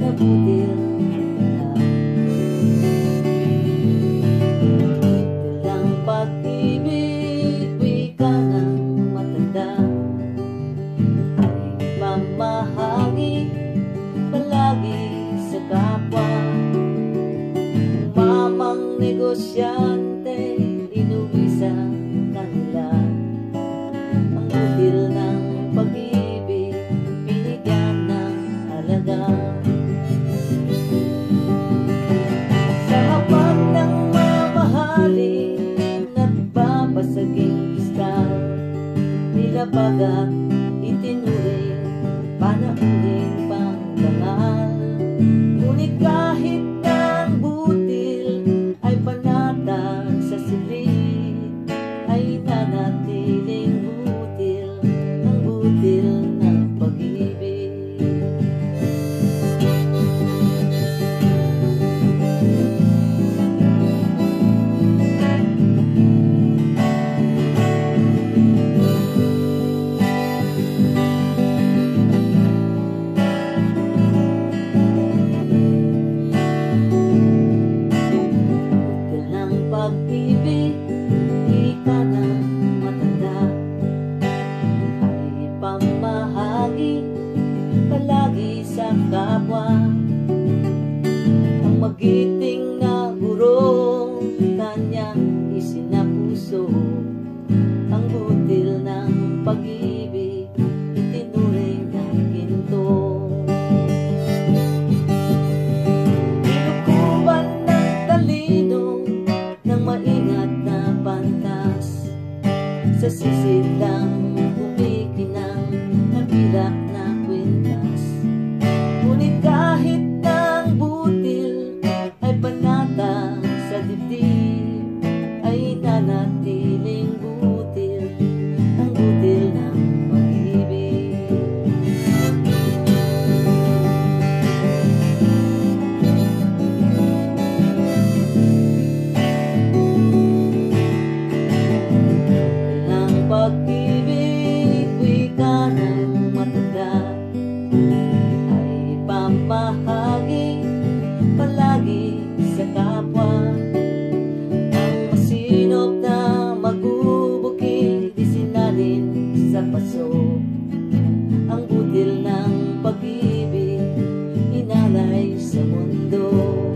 butil na lang pag-ibig, wika ng matanda, ay mamahagi palagi sa kapwa. Mamang negosyante, inuwi sa kanila ang butil ng pag-ibig, binigyan ng halaga. Sa hapag ng mamahalin at babasaging iskal, nilabagat itinuring panauling pangbangal. Ngunit kahit ng butil ay panatag sa silid, ay nanatiling butil ang butil ng pag-ibig. Pag-ibig, ika ng matanda, ay pamahagi palagi sa kapwa. Ang magiting na guro, kanyang isinapuso, ang butil ng pag-ibig, itinuring ng ginto. Inukuban ng talino, maingat na pantas, sa sisid lang umikinang nabilak na kwintas. Ngunit kahit ng butil ay panatag sa dibdib, ay nanatiling butil ang butil ng pag-ibig. Pag-ibig, wika ng matanda, ay pamahagi palagi sa kapwa. Ang masinop na magbubukid, isinalin sa paso, ang butil ng pag-ibig, inalay sa mundo.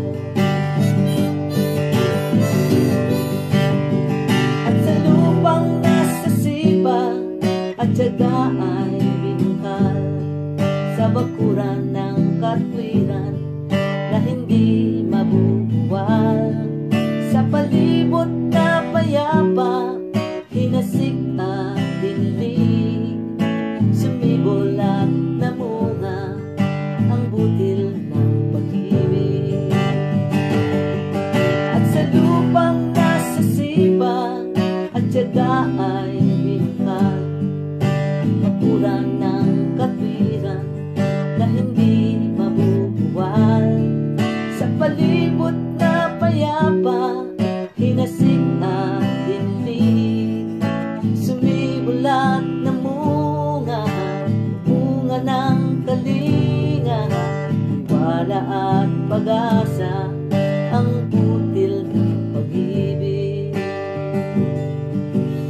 At sa lupang at tiyaga ay binungkal, sa bakuran ng katwiran na hindi mabubuwal. Sa palibot na payapa, hinasik at dinlig, sumibol at namunga ang butil ng pag-ibig. At sa lupang nasa sipa, at tiyaga ay binungkal, bakuran ng katwiran na hindi mabubuwal. Sa palibot na payapa, hinasik at dinlig, sumibol at namunga, bunga ng kalinga, wala at pag-asa, ang butil ng pag-ibig.